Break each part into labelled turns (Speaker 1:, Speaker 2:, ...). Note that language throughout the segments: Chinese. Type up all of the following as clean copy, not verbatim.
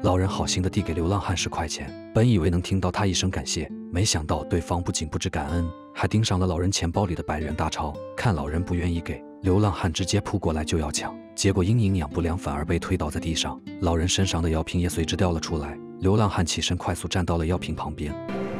Speaker 1: 老人好心地递给流浪汉10块钱，本以为能听到他一声感谢，没想到对方不仅不知感恩，还盯上了老人钱包里的100元大钞。看老人不愿意给，流浪汉直接扑过来就要抢，结果因营养不良反而被推倒在地上，老人身上的药瓶也随之掉了出来。流浪汉起身快速站到了药瓶旁边，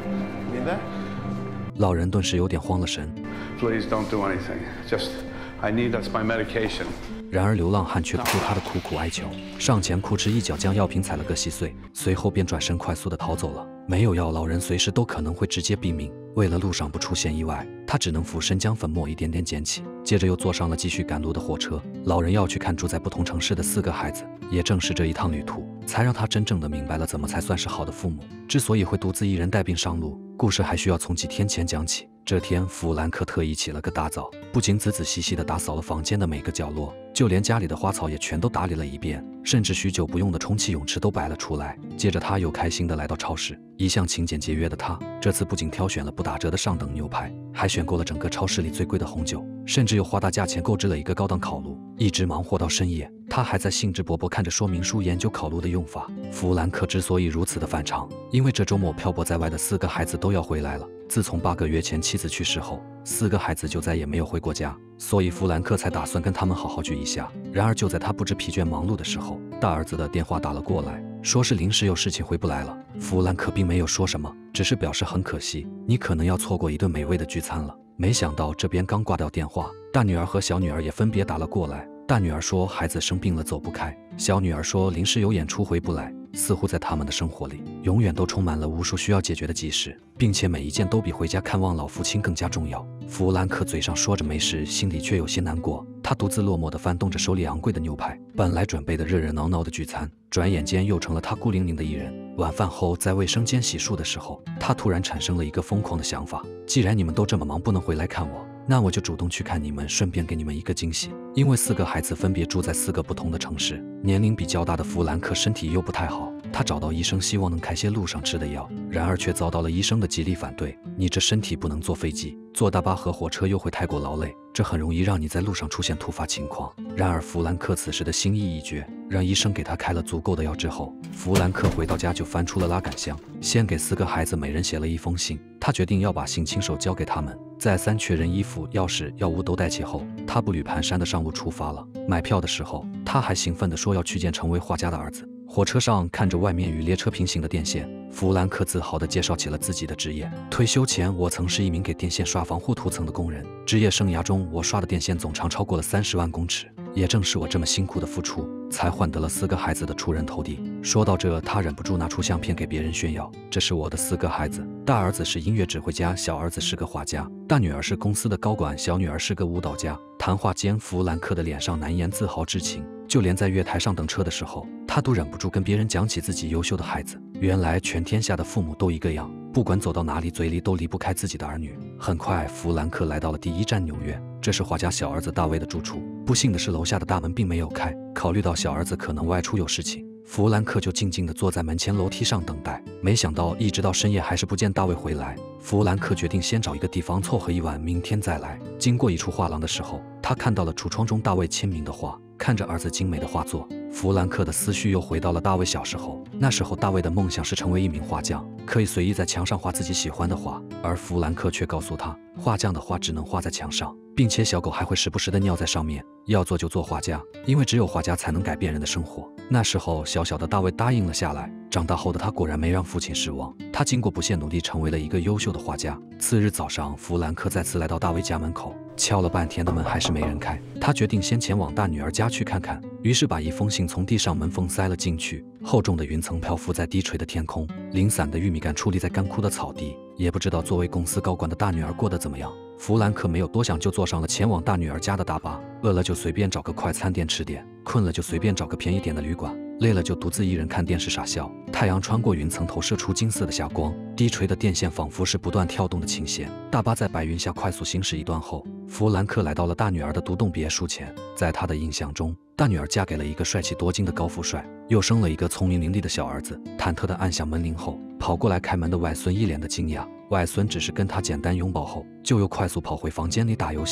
Speaker 1: 老人顿时有点慌了神。
Speaker 2: Please don't do anything. Just, I need that's my medication.
Speaker 1: 然而流浪汉却不顾他的苦苦哀求，上前哭哧一脚将药瓶踩了个稀碎，随后便转身快速地逃走了。没有药，老人随时都可能会直接毙命。为了路上不出现意外，他只能俯身将粉末一点点捡起，接着又坐上了继续赶路的火车。老人要去看住在不同城市的4个孩子，也正是这一趟旅途，才让他真正的明白了怎么才算是好的父母。之所以会独自一人带病上路，故事还需要从几天前讲起。这天，弗兰克特意起了个大早，不仅仔仔细细地打扫了房间的每个角落，就连家里的花草也全都打理了一遍，甚至许久不用的充气泳池都摆了出来。接着他又开心地来到超市，一向勤俭节约的他，这次不仅挑选了不打折的上等牛排，还选购了整个超市里最贵的红酒，甚至又花大价钱购置了一个高档烤炉。一直忙活到深夜，他还在兴致勃勃看着说明书研究烤炉的用法。弗兰克之所以如此的反常，因为这周末漂泊在外的4个孩子都要回来了。自从8个月前妻子去世后，4个孩子就再也没有回过家，所以弗兰克才打算跟他们好好聚一下。然而就在他不知疲倦忙碌的时候，大儿子的电话打了过来，说是临时有事情回不来了。弗兰克并没有说什么，只是表示很可惜，你可能要错过一顿美味的聚餐了。没想到这边刚挂掉电话，大女儿和小女儿也分别打了过来。大女儿说孩子生病了走不开，小女儿说临时有演出回不来。似乎在他们的生活里，永远都充满了无数需要解决的急事，并且每一件都比回家看望老父亲更加重要。弗兰克嘴上说着没事，心里却有些难过。他独自落寞地翻动着手里昂贵的牛排，本来准备的热热闹闹的聚餐，转眼间又成了他孤零零的一人。晚饭后，在卫生间洗漱的时候，他突然产生了一个疯狂的想法：既然你们都这么忙不能回来看我，那我就主动去看你们，顺便给你们一个惊喜。因为4个孩子分别住在4个不同的城市，年龄比较大的弗兰克身体又不太好，他找到医生希望能开些路上吃的药，然而却遭到了医生的极力反对。你这身体不能坐飞机，坐大巴和火车又会太过劳累，这很容易让你在路上出现突发情况。然而弗兰克此时的心意已决，让医生给他开了足够的药之后，弗兰克回到家就翻出了拉杆箱，先给4个孩子每人写了一封信。他决定要把信亲手交给他们，再三确认衣服、钥匙、药物都带齐后，他步履蹒跚地上路出发了。买票的时候，他还兴奋地说要去见成为画家的儿子。火车上看着外面与列车平行的电线，弗兰克自豪地介绍起了自己的职业。退休前，我曾是一名给电线刷防护涂层的工人，职业生涯中我刷的电线总长超过了30万公尺。也正是我这么辛苦的付出，才换得了4个孩子的出人头地。说到这，他忍不住拿出相片给别人炫耀：这是我的4个孩子，大儿子是音乐指挥家，小儿子是个画家，大女儿是公司的高管，小女儿是个舞蹈家。谈话间，弗兰克的脸上难言自豪之情，就连在月台上等车的时候，他都忍不住跟别人讲起自己优秀的孩子。原来全天下的父母都一个样，不管走到哪里，嘴里都离不开自己的儿女。很快，弗兰克来到了第1站纽约，这是画家小儿子大卫的住处。不幸的是，楼下的大门并没有开，考虑到小儿子可能外出有事情，弗兰克就静静地坐在门前楼梯上等待。没想到一直到深夜还是不见大卫回来，弗兰克决定先找一个地方凑合一晚，明天再来。经过一处画廊的时候，他看到了橱窗中大卫签名的画，看着儿子精美的画作，弗兰克的思绪又回到了大卫小时候。那时候大卫的梦想是成为一名画匠，可以随意在墙上画自己喜欢的画，而弗兰克却告诉他，画匠的画只能画在墙上，并且小狗还会时不时地尿在上面。要做就做画家，因为只有画家才能改变人的生活。那时候小小的大卫答应了下来。长大后的他果然没让父亲失望，他经过不懈努力成为了一个优秀的画家。次日早上，弗兰克再次来到大卫家门口，敲了半天的门还是没人开，他决定先前往大女儿家去看看，于是把一封信从地上门缝塞了进去。厚重的云层漂浮在低垂的天空，零散的玉米杆矗立在干枯的草地。也不知道作为公司高管的大女儿过得怎么样。弗兰克没有多想，就坐上了前往大女儿家的大巴。饿了就随便找个快餐店吃点，困了就随便找个便宜点的旅馆，累了就独自一人看电视傻笑。太阳穿过云层投射出金色的霞光，低垂的电线仿佛是不断跳动的琴弦。大巴在白云下快速行驶一段后，弗兰克来到了大女儿的独栋别墅前。在他的印象中，大女儿嫁给了一个帅气多金的高富帅，又生了一个聪明伶俐的小儿子。忐忑地按响门铃后，跑过来开门的外孙一脸的惊讶。外孙只是跟他简单拥抱后，就又快速跑回房间里打游戏了。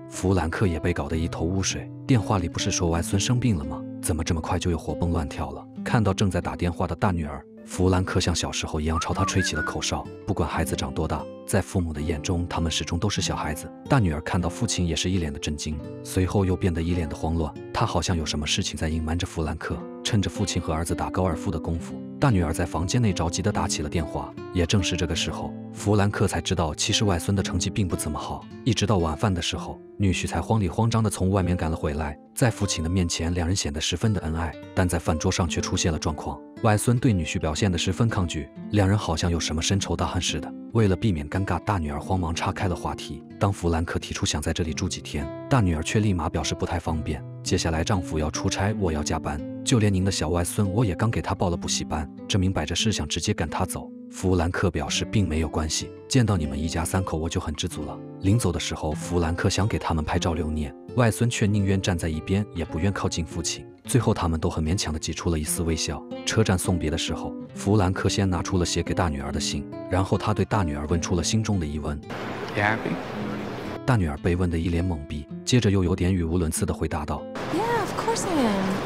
Speaker 1: 弗兰克也被搞得一头雾水。电话里不是说外孙生病了吗？怎么这么快就又活蹦乱跳了？看到正在打电话的大女儿，弗兰克像小时候一样朝她吹起了口哨。不管孩子长多大，在父母的眼中，他们始终都是小孩子。大女儿看到父亲也是一脸的震惊，随后又变得一脸的慌乱。她好像有什么事情在隐瞒着弗兰克。趁着父亲和儿子打高尔夫的功夫，大女儿在房间内着急地打起了电话。也正是这个时候，弗兰克才知道，其实外孙的成绩并不怎么好。一直到晚饭的时候，女婿才慌里慌张地从外面赶了回来。在父亲的面前，两人显得十分的恩爱，但在饭桌上却出现了状况。外孙对女婿表现得十分抗拒，两人好像有什么深仇大恨似的。为了避免尴尬，大女儿慌忙岔开了话题。当弗兰克提出想在这里住几天，大女儿却立马表示不太方便。接下来丈夫要出差，我要加班，就连您的小外孙我也刚给他报了补习班，这明摆着是想直接赶他走。弗兰克表示并没有关系，见到你们一家三口我就很知足了。临走的时候，弗兰克想给他们拍照留念，外孙却宁愿站在一边，也不愿靠近父亲。最后他们都很勉强地挤出了一丝微笑。车站送别的时候，弗兰克先拿出了写给大女儿的信，然后他对大女儿问出了心中的疑问。
Speaker 2: You happy?
Speaker 1: 大女儿被问得一脸懵逼，接着又有点语无伦次地回答道
Speaker 3: Yeah, of course I am.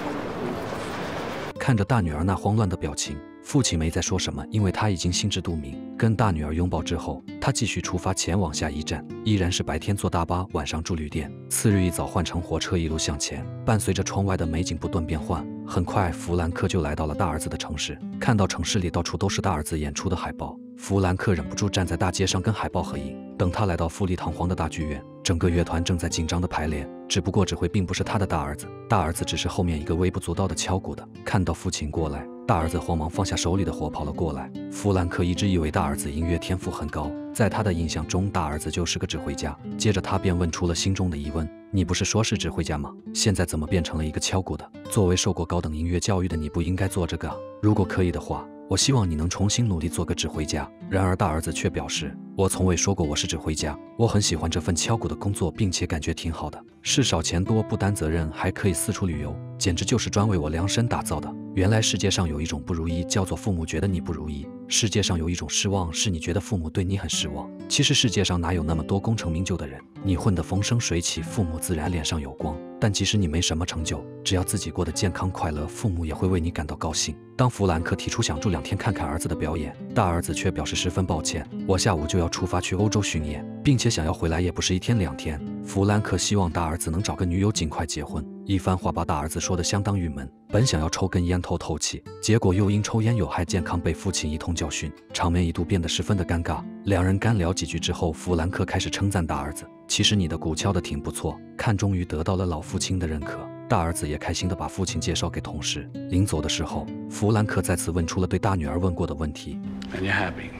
Speaker 1: 看着大女儿那慌乱的表情，父亲没再说什么，因为他已经心知肚明。跟大女儿拥抱之后，他继续出发前往下一站，依然是白天坐大巴，晚上住旅店。次日一早换乘火车一路向前，伴随着窗外的美景不断变换。很快，弗兰克就来到了大儿子的城市。看到城市里到处都是大儿子演出的海报，弗兰克忍不住站在大街上跟海报合影。等他来到富丽堂皇的大剧院，整个乐团正在紧张的排练，只不过指挥并不是他的大儿子，大儿子只是后面一个微不足道的敲鼓的。看到父亲过来，大儿子慌忙放下手里的活跑了过来。弗兰克一直以为大儿子音乐天赋很高，在他的印象中，大儿子就是个指挥家。接着他便问出了心中的疑问：你不是说是指挥家吗？现在怎么变成了一个敲鼓的？作为受过高等音乐教育的你，不应该做这个啊！如果可以的话，我希望你能重新努力做个指挥家。然而大儿子却表示，我从未说过我是指挥家，我很喜欢这份敲鼓的工作，并且感觉挺好的，事少钱多，不担责任，还可以四处旅游，简直就是专为我量身打造的。原来世界上有一种不如意，叫做父母觉得你不如意；世界上有一种失望，是你觉得父母对你很失望。其实世界上哪有那么多功成名就的人？你混得风生水起，父母自然脸上有光。但即使你没什么成就，只要自己过得健康快乐，父母也会为你感到高兴。当弗兰克提出想住2天看看儿子的表演，大儿子却表示十分抱歉，我下午就要出发去欧洲巡演，并且想要回来也不是1天2天。弗兰克希望大儿子能找个女友尽快结婚。一番话把大儿子说得相当郁闷，本想要抽根烟透气，结果又因抽烟有害健康被父亲一通教训，场面一度变得十分的尴尬。两人干聊几句之后，弗兰克开始称赞大儿子，其实你的鼓敲得挺不错，看终于得到了老父亲的认可。大儿子也开心地把父亲介绍给同事。临走的时候，弗兰克再次问出了对大女儿问过的问题。
Speaker 2: And you're happy?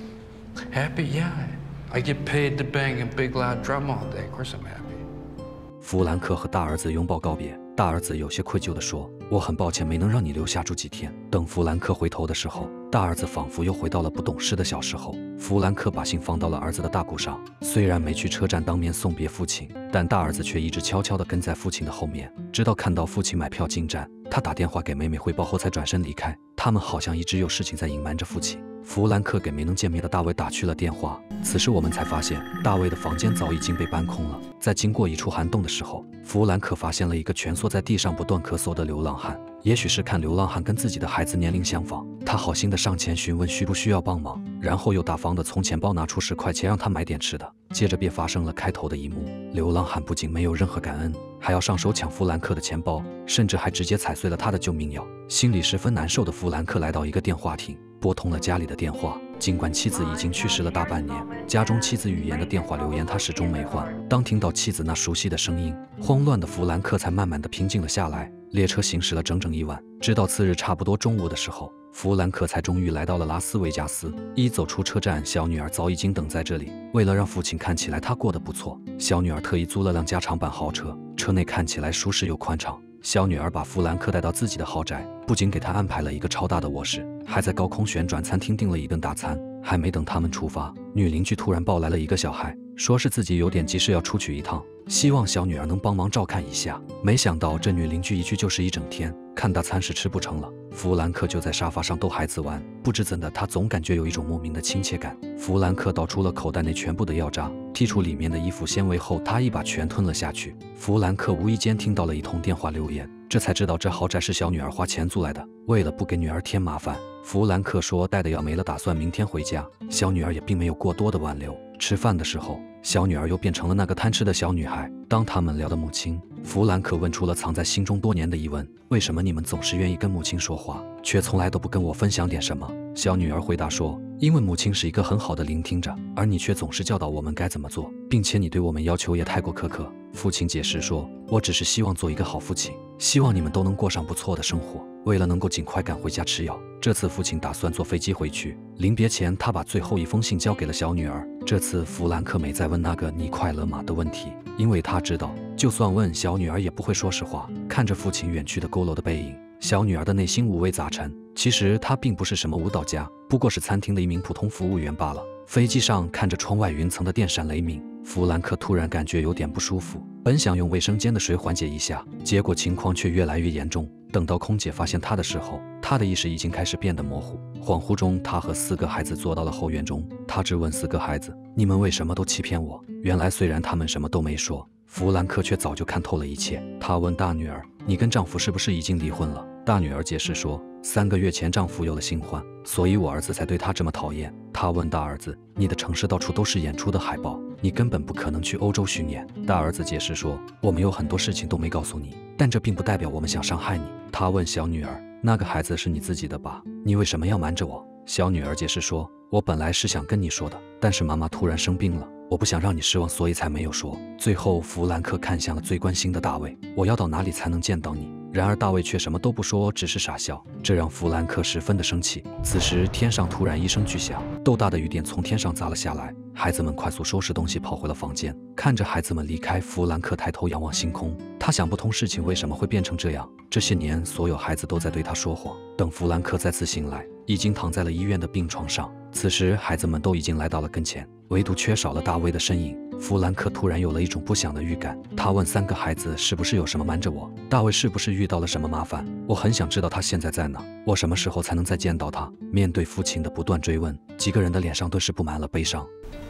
Speaker 4: Happy? Yeah. I get paid to bang a big loud drum all day. Of course I'm happy.
Speaker 1: 弗兰克和大儿子拥抱告别，大儿子有些愧疚地说：“我很抱歉没能让你留下住几天。”等弗兰克回头的时候，大儿子仿佛又回到了不懂事的小时候。弗兰克把信放到了儿子的大鼓上，虽然没去车站当面送别父亲，但大儿子却一直悄悄地跟在父亲的后面，直到看到父亲买票进站，他打电话给妹妹汇报后才转身离开。他们好像一直有事情在隐瞒着父亲。弗兰克给没能见面的大卫打去了电话，此时我们才发现大卫的房间早已经被搬空了。在经过一处涵洞的时候，弗兰克发现了一个蜷缩在地上不断咳嗽的流浪汉。也许是看流浪汉跟自己的孩子年龄相仿，他好心的上前询问需不需要帮忙，然后又大方的从钱包拿出10块钱让他买点吃的。接着便发生了开头的一幕，流浪汉不仅没有任何感恩，还要上手抢弗兰克的钱包，甚至还直接踩碎了他的救命药。心里十分难受的弗兰克来到一个电话亭，拨通了家里的电话。尽管妻子已经去世了大半年，家中妻子语言的电话留言他始终没换。当听到妻子那熟悉的声音，慌乱的弗兰克才慢慢的平静了下来。列车行驶了整整1晚，直到次日差不多中午的时候，弗兰克才终于来到了拉斯维加斯。一走出车站，小女儿早已经等在这里。为了让父亲看起来他过得不错，小女儿特意租了辆加长版豪车，车内看起来舒适又宽敞。小女儿把弗兰克带到自己的豪宅，不仅给他安排了一个超大的卧室，还在高空旋转餐厅订了一顿大餐。还没等他们出发，女邻居突然抱来了一个小孩，说是自己有点急事要出去一趟，希望小女儿能帮忙照看一下。没想到这女邻居一去就是1整天，看大餐是吃不成了。 弗兰克就在沙发上逗孩子玩，不知怎的，他总感觉有一种莫名的亲切感。弗兰克倒出了口袋内全部的药渣，剔除里面的衣服纤维后，他一把全吞了下去。弗兰克无意间听到了一通电话留言，这才知道这豪宅是小女儿花钱租来的。为了不给女儿添麻烦，弗兰克说带的药没了，打算明天回家。小女儿也并没有过多的挽留。吃饭的时候，小女儿又变成了那个贪吃的小女孩。当他们聊到母亲，弗兰克问出了藏在心中多年的疑问：为什么你们总是愿意跟母亲说话，却从来都不跟我分享点什么？小女儿回答说：因为母亲是一个很好的聆听者，而你却总是教导我们该怎么做，并且你对我们要求也太过苛刻。父亲解释说：我只是希望做一个好父亲，希望你们都能过上不错的生活。为了能够尽快赶回家吃药，这次父亲打算坐飞机回去。临别前，他把最后一封信交给了小女儿。这次弗兰克没再问那个你快乐吗的问题，因为他知道就算问，小女儿也不会说实话。看着父亲远去的佝偻的背影，小女儿的内心五味杂陈。其实她并不是什么舞蹈家，不过是餐厅的一名普通服务员罢了。飞机上看着窗外云层的电闪雷鸣，弗兰克突然感觉有点不舒服，本想用卫生间的水缓解一下，结果情况却越来越严重。等到空姐发现他的时候，他的意识已经开始变得模糊。恍惚中，他和4个孩子坐到了后院中，他质问4个孩子：你们为什么都欺骗我？原来虽然他们什么都没说，弗兰克却早就看透了一切。他问大女儿：你跟丈夫是不是已经离婚了？大女儿解释说：3个月前丈夫有了新欢，所以我儿子才对他这么讨厌。他问大儿子：你的城市到处都是演出的海报，你根本不可能去欧洲巡演。大儿子解释说：我们有很多事情都没告诉你，但这并不代表我们想伤害你。他问小女儿：那个孩子是你自己的吧？你为什么要瞒着我？小女儿解释说：我本来是想跟你说的，但是妈妈突然生病了，我不想让你失望，所以才没有说。最后弗兰克看向了最关心的大卫：我要到哪里才能见到你？然而大卫却什么都不说，只是傻笑，这让弗兰克十分的生气。此时天上突然一声巨响，豆大的雨点从天上砸了下来。孩子们快速收拾东西跑回了房间，看着孩子们离开，弗兰克抬头仰望星空，他想不通事情为什么会变成这样。这些年所有孩子都在对他说谎。等弗兰克再次醒来，已经躺在了医院的病床上。此时孩子们都已经来到了跟前，唯独缺少了大卫的身影。弗兰克突然有了一种不祥的预感，他问3个孩子：是不是有什么瞒着我？大卫是不是遇到了什么麻烦？我很想知道他现在在哪，我什么时候才能再见到他？面对父亲的不断追问，几个人的脸上顿时布满了悲伤。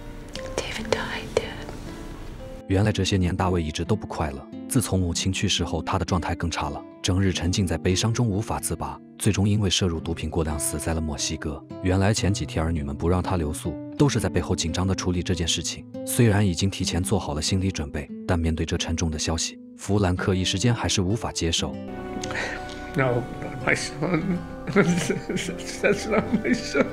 Speaker 3: David died, Dad.
Speaker 1: 原来这些年大卫一直都不快乐，自从母亲去世后，他的状态更差了，整日沉浸在悲伤中无法自拔，最终因为摄入毒品过量死在了墨西哥。原来前几天儿女们不让他留宿，都是在背后紧张地处理这件事情。虽然已经提前做好了心理准备，但面对这沉重的消息，弗兰克一时间还是无法接受。
Speaker 4: No, not my son. That's not my son.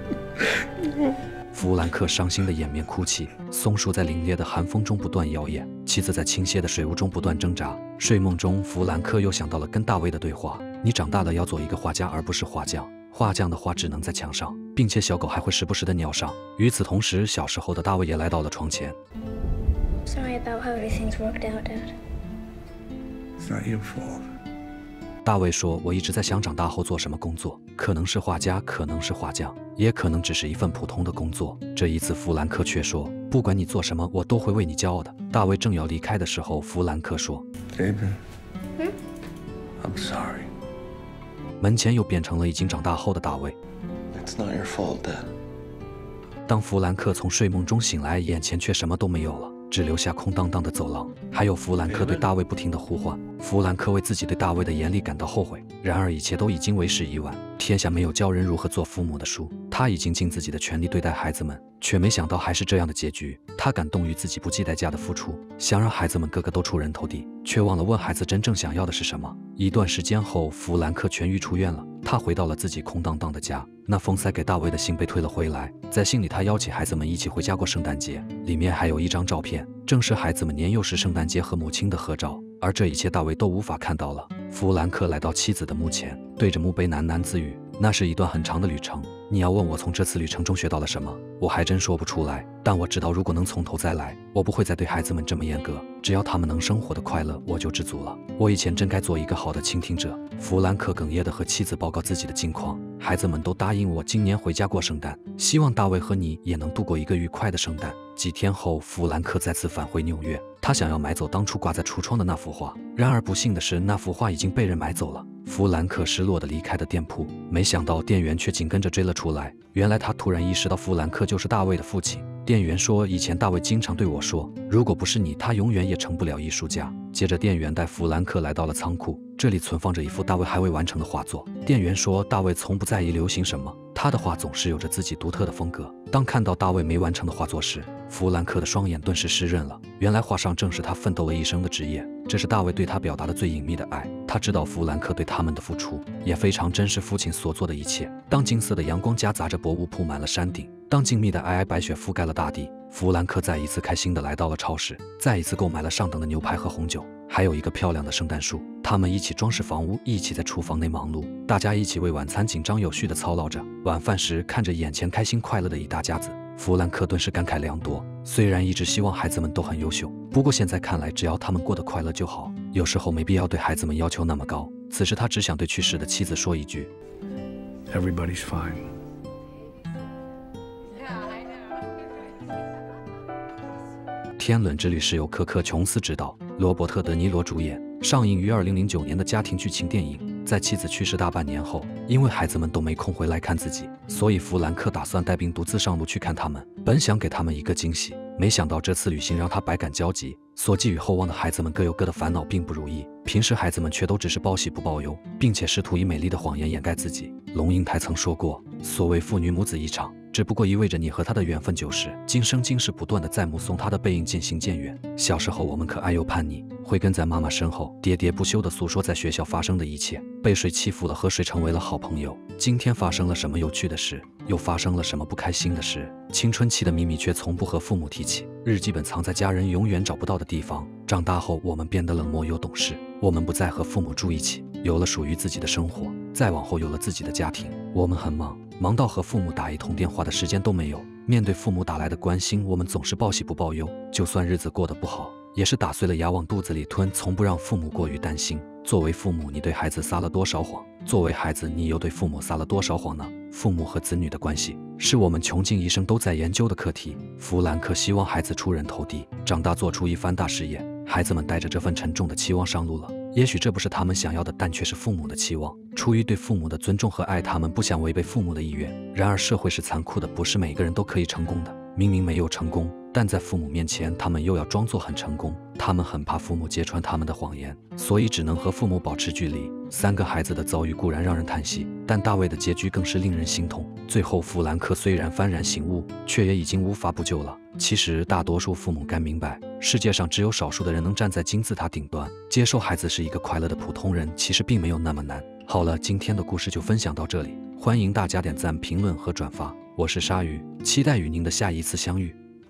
Speaker 1: 弗兰克伤心的掩面哭泣，松树在凛冽的寒风中不断摇曳，妻子在倾泻的水雾中不断挣扎。睡梦中，弗兰克又想到了跟大卫的对话：你长大了要做一个画家，而不是画匠。画匠的画只能在墙上，并且小狗还会时不时的咬上。与此同时，小时候的大卫也来到了床前。
Speaker 5: Sorry about how everything's worked out, Dad.
Speaker 2: It's not your fault.
Speaker 1: 大卫说：“我一直在想长大后做什么工作，可能是画家，可能是画匠，也可能只是一份普通的工作。”这一次，弗兰克却说：“不管你做什么，我都会为你骄傲的。”大卫正要离开的时候，弗兰克说
Speaker 2: David? I'm sorry.
Speaker 1: 门前又变成了已经长大后的大卫。
Speaker 2: It's not your fault, Dad.
Speaker 1: 当弗兰克从睡梦中醒来，眼前却什么都没有了，只留下空荡荡的走廊，还有弗兰克对大卫不停的呼唤。弗兰克为自己对大卫的严厉感到后悔，然而一切都已经为时已晚。天下没有教人如何做父母的书，他已经尽自己的全力对待孩子们，却没想到还是这样的结局。他感动于自己不计代价的付出，想让孩子们个个都出人头地，却忘了问孩子真正想要的是什么。一段时间后，弗兰克痊愈出院了，他回到了自己空荡荡的家。那封塞给大卫的信被退了回来，在信里他邀请孩子们一起回家过圣诞节，里面还有一张照片，正是孩子们年幼时圣诞节和母亲的合照。而这一切大卫都无法看到了。弗兰克来到妻子的墓前，对着墓碑喃喃自语：“那是一段很长的旅程，你要问我从这次旅程中学到了什么，我还真说不出来。但我知道，如果能从头再来，我不会再对孩子们这么严格。只要他们能生活的快乐，我就知足了。我以前真该做一个好的倾听者。”弗兰克哽咽地和妻子报告自己的近况。 孩子们都答应我今年回家过圣诞，希望大卫和你也能度过一个愉快的圣诞。几天后，弗兰克再次返回纽约，他想要买走当初挂在橱窗的那幅画，然而不幸的是，那幅画已经被人买走了。弗兰克失落地离开了店铺，没想到店员却紧跟着追了出来。原来他突然意识到弗兰克就是大卫的父亲。店员说，以前大卫经常对我说，如果不是你，他永远也成不了艺术家。接着店员带弗兰克来到了仓库，这里存放着一幅大卫还未完成的画作。店员说，大卫从不在意流行什么，他的画总是有着自己独特的风格。当看到大卫没完成的画作时，弗兰克的双眼顿时湿润了。原来画上正是他奋斗了一生的职业，这是大卫对他表达的最隐秘的爱。他知道弗兰克对他们的付出，也非常珍视父亲所做的一切。当金色的阳光夹杂着薄雾铺满了山顶，当静谧的皑皑白雪覆盖了大地，弗兰克再一次开心地来到了超市，再一次购买了上等的牛排和红酒，还有一个漂亮的圣诞树。他们一起装饰房屋，一起在厨房内忙碌，大家一起为晚餐紧张有序地操劳着。晚饭时，看着眼前开心快乐的一大家子，弗兰克顿时感慨良多。虽然一直希望孩子们都很优秀，不过现在看来，只要他们过得快乐就好。有时候没必要对孩子们要求那么高。此时他只想对去世的妻子说一句
Speaker 2: Everybody's fine.
Speaker 1: 天伦之旅是由科克·琼斯执导，罗伯特·德尼罗主演，上映于2009年的家庭剧情电影。在妻子去世大半年后，因为孩子们都没空回来看自己，所以弗兰克打算带病独自上路去看他们。本想给他们一个惊喜，没想到这次旅行让他百感交集。所寄予厚望的孩子们各有各的烦恼，并不如意。平时孩子们却都只是报喜不报忧，并且试图以美丽的谎言掩盖自己。龙应台曾说过，所谓父女母子一场，只不过意味着你和他的缘分就是今生今世不断的在目送他的背影渐行渐远。小时候我们可爱又叛逆，会跟在妈妈身后喋喋不休地诉说在学校发生的一切，被谁欺负了，和谁成为了好朋友，今天发生了什么有趣的事，又发生了什么不开心的事。青春期的秘密却从不和父母提起，日记本藏在家人永远找不到的地方。长大后我们变得冷漠又懂事，我们不再和父母住一起，有了属于自己的生活，再往后有了自己的家庭。我们很忙，忙到和父母打一通电话的时间都没有。面对父母打来的关心，我们总是报喜不报忧，就算日子过得不好，也是打碎了牙往肚子里吞，从不让父母过于担心。作为父母，你对孩子撒了多少谎？作为孩子，你又对父母撒了多少谎呢？父母和子女的关系，是我们穷尽一生都在研究的课题。弗兰克希望孩子出人头地，长大做出一番大事业。孩子们带着这份沉重的期望上路了，也许这不是他们想要的，但却是父母的期望。出于对父母的尊重和爱，他们不想违背父母的意愿。然而社会是残酷的，不是每个人都可以成功的。明明没有成功，但在父母面前，他们又要装作很成功。他们很怕父母揭穿他们的谎言，所以只能和父母保持距离。三个孩子的遭遇固然让人叹息，但大卫的结局更是令人心痛。最后，弗兰克虽然幡然醒悟，却也已经无法补救了。其实，大多数父母该明白，世界上只有少数的人能站在金字塔顶端。接受孩子是一个快乐的普通人，其实并没有那么难。好了，今天的故事就分享到这里，欢迎大家点赞、评论和转发。我是鲨鱼，期待与您的下一次相遇。